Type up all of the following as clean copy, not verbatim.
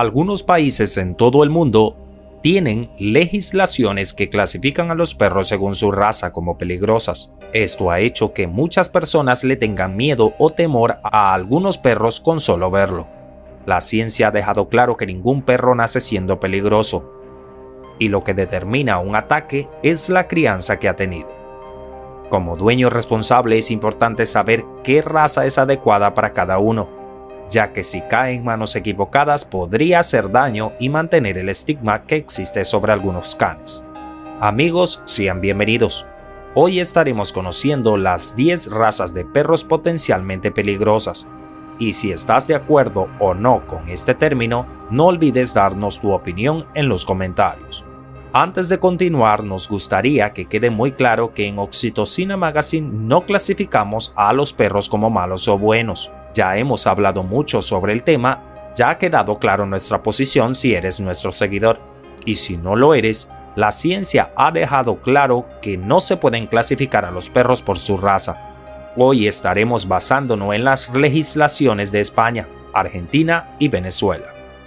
Algunos países en todo el mundo tienen legislaciones que clasifican a los perros según su raza como peligrosas. Esto ha hecho que muchas personas le tengan miedo o temor a algunos perros con solo verlo. La ciencia ha dejado claro que ningún perro nace siendo peligroso, y lo que determina un ataque es la crianza que ha tenido. Como dueño responsable es importante saber qué raza es adecuada para cada uno, ya que si cae en manos equivocadas podría hacer daño y mantener el estigma que existe sobre algunos canes. Amigos, sean bienvenidos. Hoy estaremos conociendo las 10 razas de perros potencialmente peligrosas. Y si estás de acuerdo o no con este término, no olvides darnos tu opinión en los comentarios. Antes de continuar, nos gustaría que quede muy claro que en Oxitocina Magazine no clasificamos a los perros como malos o buenos. Ya hemos hablado mucho sobre el tema, ya ha quedado claro nuestra posición si eres nuestro seguidor. Y si no lo eres, la ciencia ha dejado claro que no se pueden clasificar a los perros por su raza. Hoy estaremos basándonos en las legislaciones de España, Argentina y Venezuela.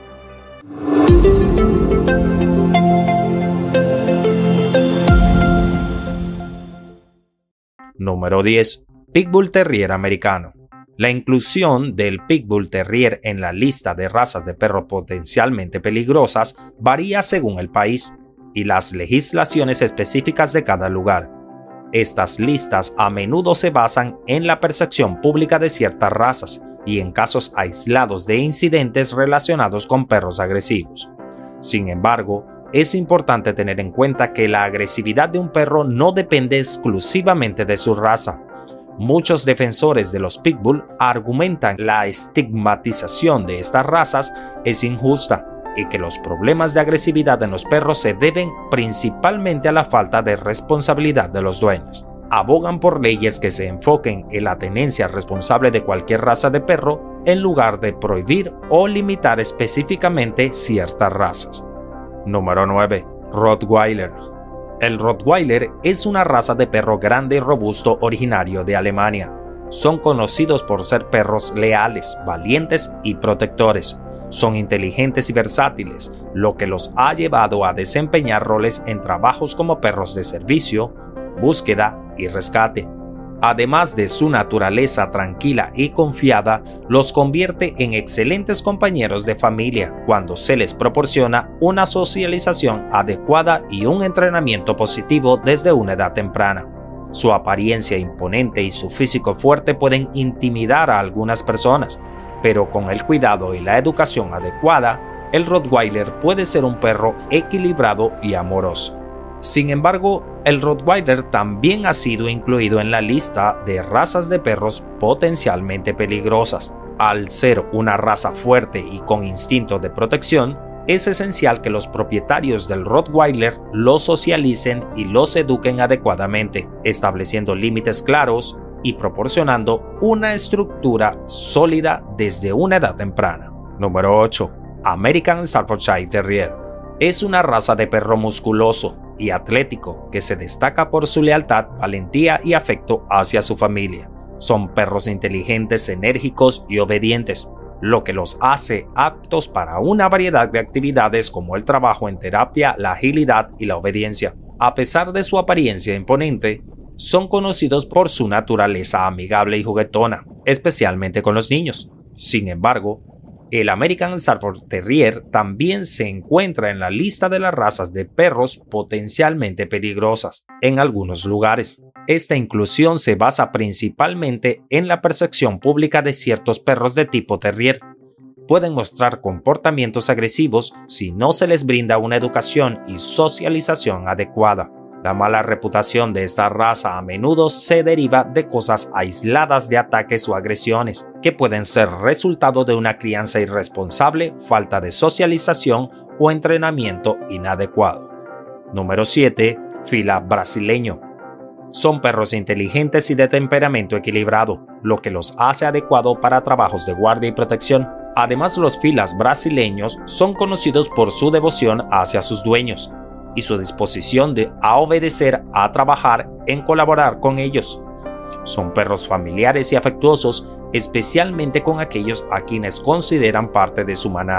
Número 10. Pitbull Terrier americano. La inclusión del Pitbull Terrier en la lista de razas de perros potencialmente peligrosas varía según el país y las legislaciones específicas de cada lugar. Estas listas a menudo se basan en la percepción pública de ciertas razas y en casos aislados de incidentes relacionados con perros agresivos. Sin embargo, es importante tener en cuenta que la agresividad de un perro no depende exclusivamente de su raza. Muchos defensores de los pitbull argumentan que la estigmatización de estas razas es injusta y que los problemas de agresividad en los perros se deben principalmente a la falta de responsabilidad de los dueños. Abogan por leyes que se enfoquen en la tenencia responsable de cualquier raza de perro en lugar de prohibir o limitar específicamente ciertas razas. Número 9. Rottweiler. El Rottweiler es una raza de perro grande y robusto originario de Alemania. Son conocidos por ser perros leales, valientes y protectores. Son inteligentes y versátiles, lo que los ha llevado a desempeñar roles en trabajos como perros de servicio, búsqueda y rescate. Además de su naturaleza tranquila y confiada, los convierte en excelentes compañeros de familia cuando se les proporciona una socialización adecuada y un entrenamiento positivo desde una edad temprana. Su apariencia imponente y su físico fuerte pueden intimidar a algunas personas, pero con el cuidado y la educación adecuada, el Rottweiler puede ser un perro equilibrado y amoroso. Sin embargo, el Rottweiler también ha sido incluido en la lista de razas de perros potencialmente peligrosas. Al ser una raza fuerte y con instinto de protección, es esencial que los propietarios del Rottweiler los socialicen y los eduquen adecuadamente, estableciendo límites claros y proporcionando una estructura sólida desde una edad temprana. Número 8. American Staffordshire Terrier. Es una raza de perro musculoso y atlético que se destaca por su lealtad, valentía y afecto hacia su familia. Son perros inteligentes, enérgicos y obedientes, lo que los hace aptos para una variedad de actividades como el trabajo en terapia, la agilidad y la obediencia. A pesar de su apariencia imponente, son conocidos por su naturaleza amigable y juguetona, especialmente con los niños. Sin embargo, el American Staffordshire Terrier también se encuentra en la lista de las razas de perros potencialmente peligrosas en algunos lugares. Esta inclusión se basa principalmente en la percepción pública de ciertos perros de tipo terrier. Pueden mostrar comportamientos agresivos si no se les brinda una educación y socialización adecuada. La mala reputación de esta raza a menudo se deriva de cosas aisladas de ataques o agresiones, que pueden ser resultado de una crianza irresponsable, falta de socialización o entrenamiento inadecuado. Número 7. Fila brasileño. Son perros inteligentes y de temperamento equilibrado, lo que los hace adecuados para trabajos de guardia y protección. Además, los filas brasileños son conocidos por su devoción hacia sus dueños y su disposición a obedecer, a trabajar, en colaborar con ellos. Son perros familiares y afectuosos, especialmente con aquellos a quienes consideran parte de su manada.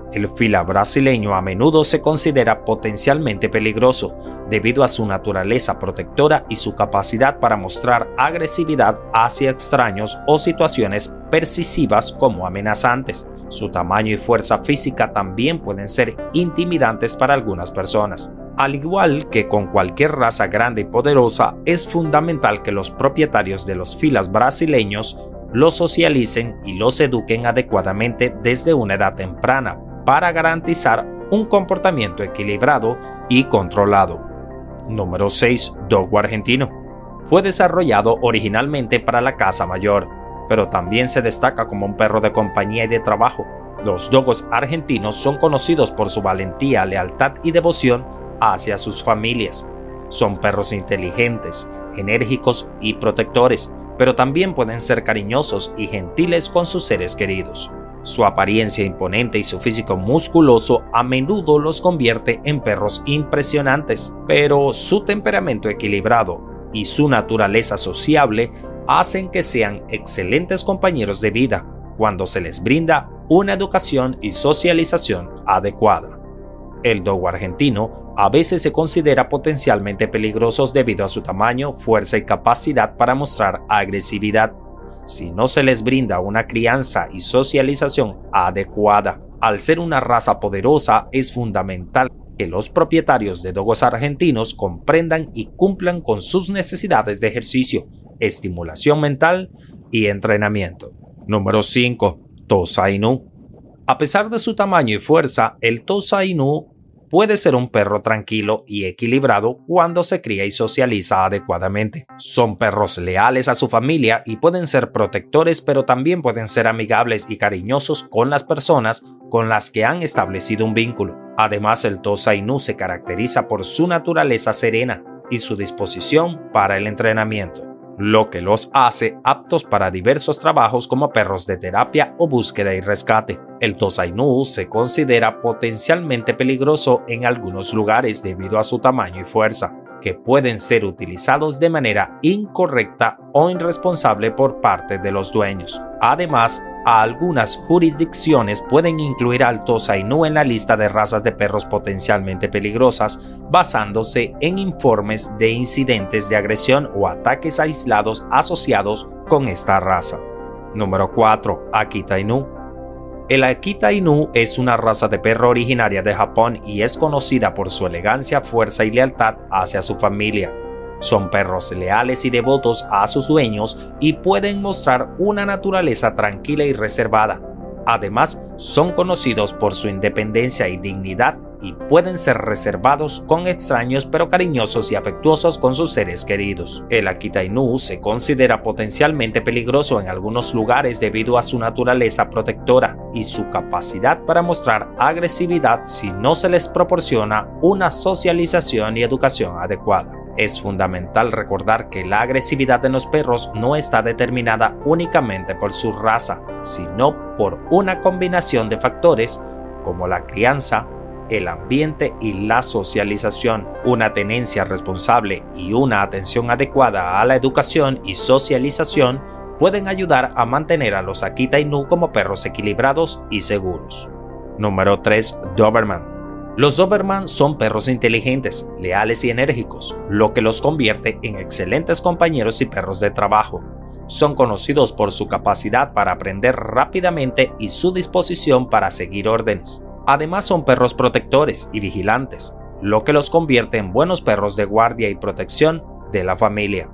El fila brasileño a menudo se considera potencialmente peligroso debido a su naturaleza protectora y su capacidad para mostrar agresividad hacia extraños o situaciones percisivas como amenazantes. Su tamaño y fuerza física también pueden ser intimidantes para algunas personas. Al igual que con cualquier raza grande y poderosa, es fundamental que los propietarios de los filas brasileños los socialicen y los eduquen adecuadamente desde una edad temprana para garantizar un comportamiento equilibrado y controlado. Número 6. Dogo argentino. Fue desarrollado originalmente para la caza mayor, pero también se destaca como un perro de compañía y de trabajo. Los dogos argentinos son conocidos por su valentía, lealtad y devoción hacia sus familias. Son perros inteligentes, enérgicos y protectores, pero también pueden ser cariñosos y gentiles con sus seres queridos. Su apariencia imponente y su físico musculoso a menudo los convierte en perros impresionantes, pero su temperamento equilibrado y su naturaleza sociable hacen que sean excelentes compañeros de vida cuando se les brinda una educación y socialización adecuada. El dogo argentino a veces se considera potencialmente peligroso debido a su tamaño, fuerza y capacidad para mostrar agresividad, si no se les brinda una crianza y socialización adecuada. Al ser una raza poderosa, es fundamental que los propietarios de dogos argentinos comprendan y cumplan con sus necesidades de ejercicio, estimulación mental y entrenamiento. Número 5. Tosa Inu. A pesar de su tamaño y fuerza, el Tosa Inu puede ser un perro tranquilo y equilibrado cuando se cría y socializa adecuadamente. Son perros leales a su familia y pueden ser protectores, pero también pueden ser amigables y cariñosos con las personas con las que han establecido un vínculo. Además, el Tosa Inu se caracteriza por su naturaleza serena y su disposición para el entrenamiento, lo que los hace aptos para diversos trabajos como perros de terapia o búsqueda y rescate. El Tosa Inu se considera potencialmente peligroso en algunos lugares debido a su tamaño y fuerza, que pueden ser utilizados de manera incorrecta o irresponsable por parte de los dueños. Además, algunas jurisdicciones pueden incluir al Tosa Inu en la lista de razas de perros potencialmente peligrosas, basándose en informes de incidentes de agresión o ataques aislados asociados con esta raza. Número 4. Akita Inu. El Akita Inu es una raza de perro originaria de Japón y es conocida por su elegancia, fuerza y lealtad hacia su familia. Son perros leales y devotos a sus dueños y pueden mostrar una naturaleza tranquila y reservada. Además, son conocidos por su independencia y dignidad y pueden ser reservados con extraños pero cariñosos y afectuosos con sus seres queridos. El Akita Inu se considera potencialmente peligroso en algunos lugares debido a su naturaleza protectora y su capacidad para mostrar agresividad si no se les proporciona una socialización y educación adecuada. Es fundamental recordar que la agresividad en los perros no está determinada únicamente por su raza, sino por una combinación de factores como la crianza, el ambiente y la socialización. Una tenencia responsable y una atención adecuada a la educación y socialización pueden ayudar a mantener a los Akita Inu como perros equilibrados y seguros. Número 3. Doberman. Los Doberman son perros inteligentes, leales y enérgicos, lo que los convierte en excelentes compañeros y perros de trabajo. Son conocidos por su capacidad para aprender rápidamente y su disposición para seguir órdenes. Además, son perros protectores y vigilantes, lo que los convierte en buenos perros de guardia y protección de la familia.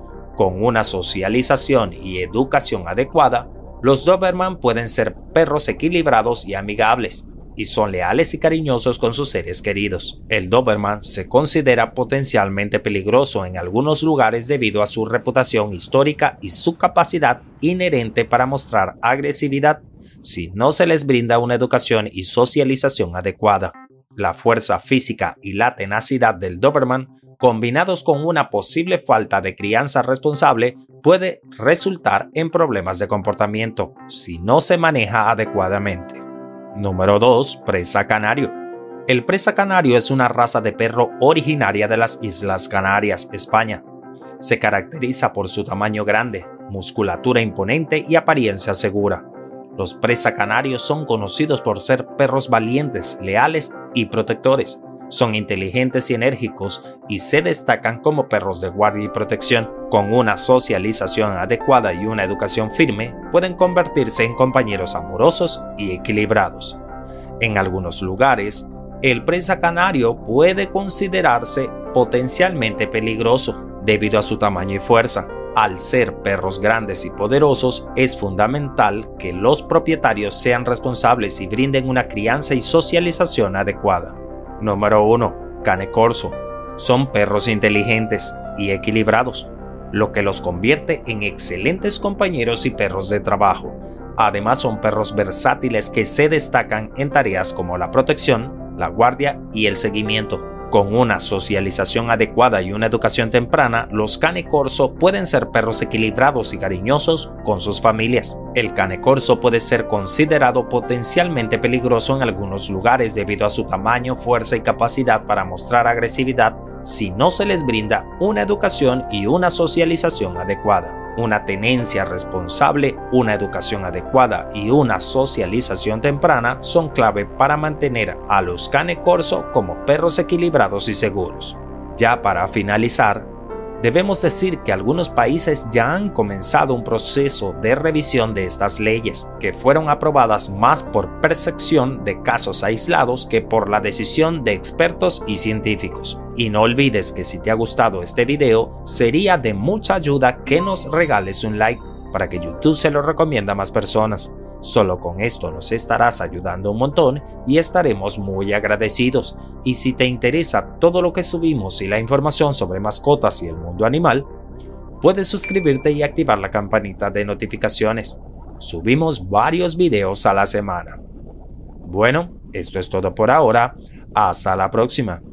Con una socialización y educación adecuada, los Doberman pueden ser perros equilibrados y amigables, y son leales y cariñosos con sus seres queridos. El Doberman se considera potencialmente peligroso en algunos lugares debido a su reputación histórica y su capacidad inherente para mostrar agresividad si no se les brinda una educación y socialización adecuada. La fuerza física y la tenacidad del Doberman, combinados con una posible falta de crianza responsable, puede resultar en problemas de comportamiento si no se maneja adecuadamente. Número 2. Presa Canario. El Presa Canario es una raza de perro originaria de las Islas Canarias, España. Se caracteriza por su tamaño grande, musculatura imponente y apariencia segura. Los presa canarios son conocidos por ser perros valientes, leales y protectores. Son inteligentes y enérgicos y se destacan como perros de guardia y protección. Con una socialización adecuada y una educación firme, pueden convertirse en compañeros amorosos y equilibrados. En algunos lugares, el presa canario puede considerarse potencialmente peligroso debido a su tamaño y fuerza. Al ser perros grandes y poderosos, es fundamental que los propietarios sean responsables y brinden una crianza y socialización adecuada. Número 1. Cane Corso. Son perros inteligentes y equilibrados, lo que los convierte en excelentes compañeros y perros de trabajo. Además, son perros versátiles que se destacan en tareas como la protección, la guardia y el seguimiento. Con una socialización adecuada y una educación temprana, los Cane Corso pueden ser perros equilibrados y cariñosos con sus familias. El Cane Corso puede ser considerado potencialmente peligroso en algunos lugares debido a su tamaño, fuerza y capacidad para mostrar agresividad si no se les brinda una educación y una socialización adecuada. Una tenencia responsable, una educación adecuada y una socialización temprana son clave para mantener a los Cane Corso como perros equilibrados y seguros. Ya para finalizar, debemos decir que algunos países ya han comenzado un proceso de revisión de estas leyes, que fueron aprobadas más por percepción de casos aislados que por la decisión de expertos y científicos. Y no olvides que si te ha gustado este video, sería de mucha ayuda que nos regales un like para que YouTube se lo recomiende a más personas. Solo con esto nos estarás ayudando un montón y estaremos muy agradecidos. Y si te interesa todo lo que subimos y la información sobre mascotas y el mundo animal, puedes suscribirte y activar la campanita de notificaciones. Subimos varios videos a la semana. Bueno, esto es todo por ahora. Hasta la próxima.